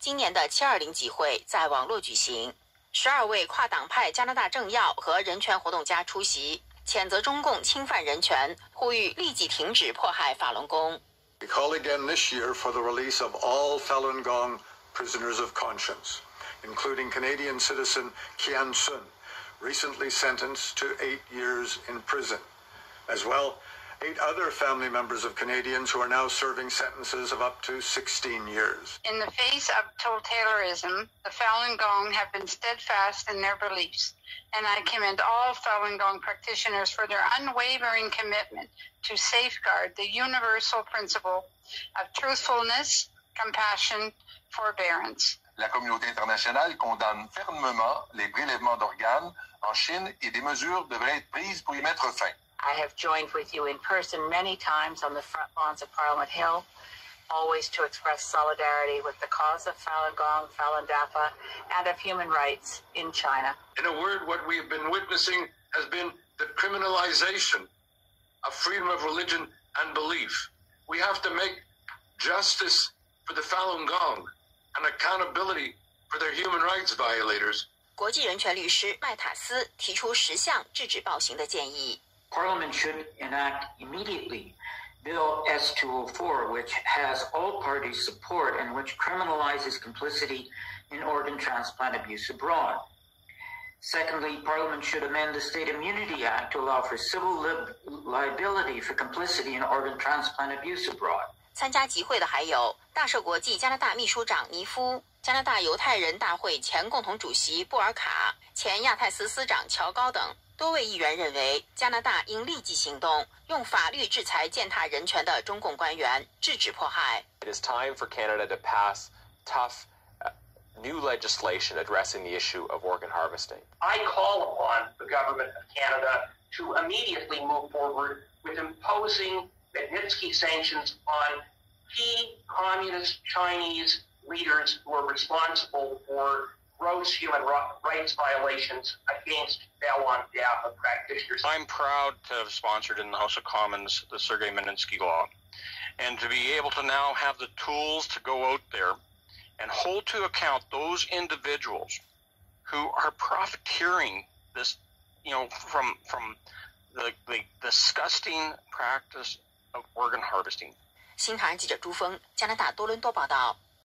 今年的720集会在网络举行，12位跨党派加拿大政要和人权活动家出席，谴责中共侵犯人权，呼吁立即停止迫害法轮功。 We call again this year for the release of all Falun Gong prisoners of conscience, including Canadian citizen Kian Sun, recently sentenced to 8 years in prison. As well, 8 other family members of Canadians who are now serving sentences of up to 16 years. In the face of totalitarianism, the Falun Gong have been steadfast in their beliefs, and I commend all Falun Gong practitioners for their unwavering commitment to safeguard the universal principle of truthfulness, compassion, forbearance. La communauté internationale condamne fermement les prélèvements d'organes en Chine et des mesures devraient être prises pour y mettre fin. I have joined with you in person many times on the front lawns of Parliament Hill, always to express solidarity with the cause of Falun Gong, Falun Dafa, and of human rights in China. In a word, what we have been witnessing has been the criminalization of freedom of religion and belief. We have to make justice for the Falun Gong and accountability for their human rights violators. 国际人权律师麦塔斯提出10项制止暴行的建议。 Parliament should enact immediately Bill S-204, which has all parties' support and which criminalizes complicity in organ transplant abuse abroad. Secondly, Parliament should amend the State Immunity Act to allow for civil liability for complicity in organ transplant abuse abroad. 参加集会的还有大赦国际加拿大秘书长尼夫、加拿大犹太人大会前共同主席布尔卡、前亚太司司长乔高等。多位议员认为，加拿大应立即行动，用法律制裁践踏人权的中共官员，制止迫害。 It is time for Canada to pass tough new legislation addressing the issue of organ harvesting. I call upon the government of Canada to immediately move forward with imposing Magnitsky sanctions on key communist Chinese leaders who are responsible for gross human rights violations against Falun Dafa practitioners. I'm proud to have sponsored in the House of Commons the Sergei Magnitsky Law, and to be able to now have the tools to go out there and hold to account those individuals who are profiteering this, from the disgusting practice of organ harvesting. 新唐人记者朱峰，加拿大多伦多报道。